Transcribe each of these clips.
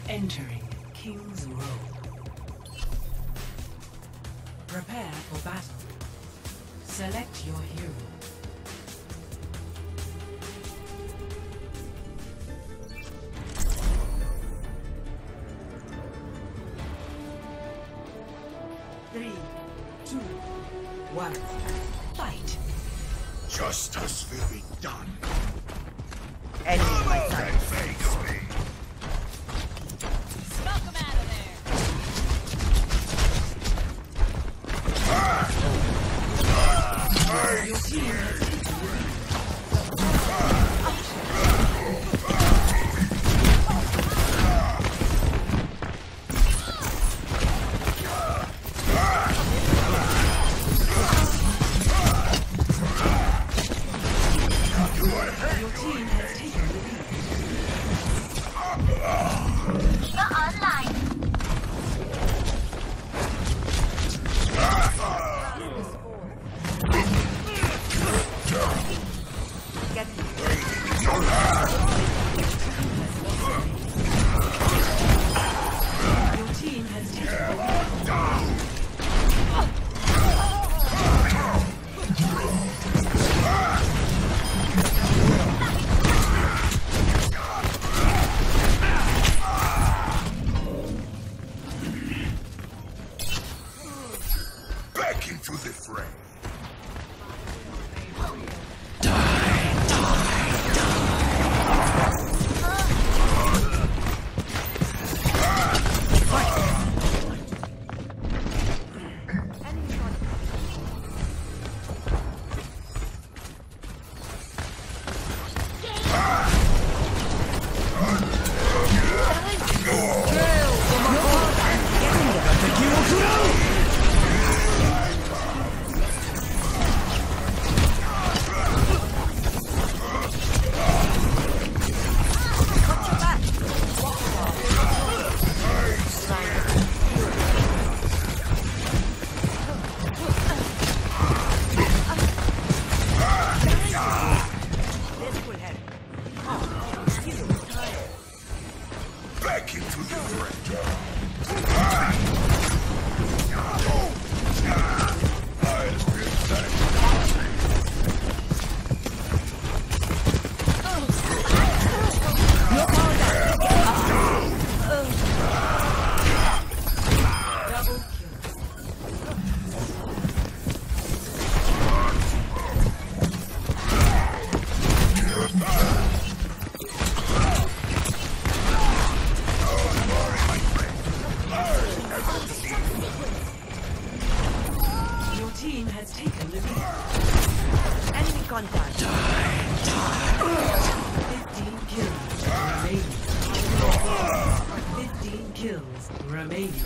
Entering King's Row. Prepare for battle. Select your hero. Three, two, one, fight. Justice will be done. Enemy my side. Face me. Smoke him out of there. Your team has into the fray. Back into the team has taken the lead. Enemy contact. 15 kills remaining. 15 kills remaining.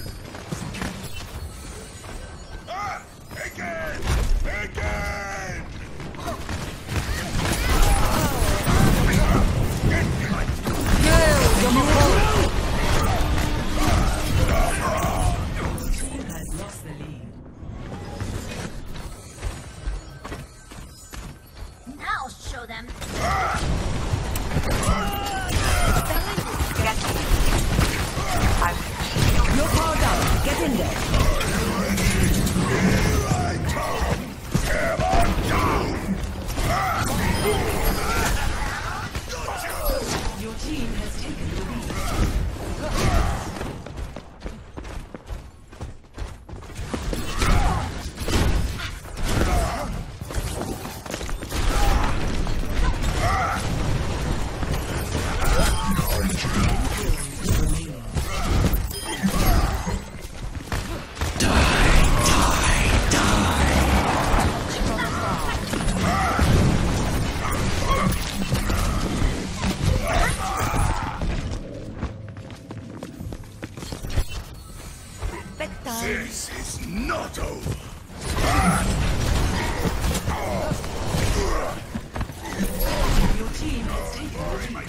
Again! Again! Team has lost the lead. I'll show them. You're powered up. Get in there. Your team has taken the lead. This is not over. Your team has taken the lead.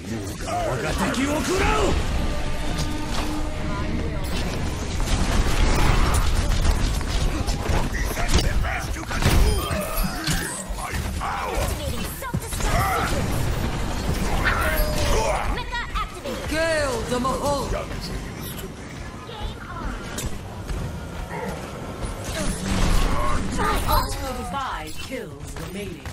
Activating self-destruct. Mecha activated. Kill the Mahal. Young as he used to be. Five kills remaining.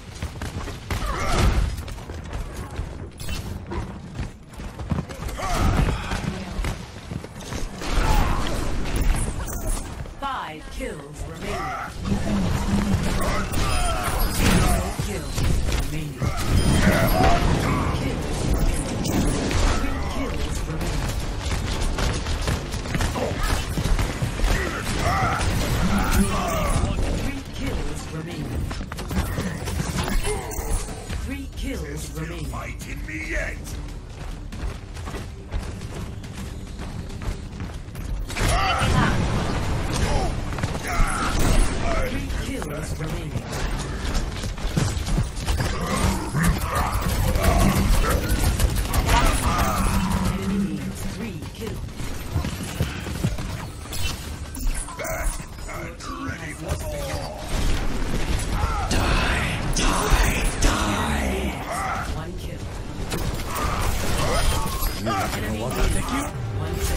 Five kills remaining. Zero kills remaining. Three kills remaining. Three kills remaining. Three kills remaining. Fighting me yet? Three kills remaining. Enemy needs 3 kills. I'm ready for war. 1 kill. You want to Enemy know what I needs think you? 1 kill.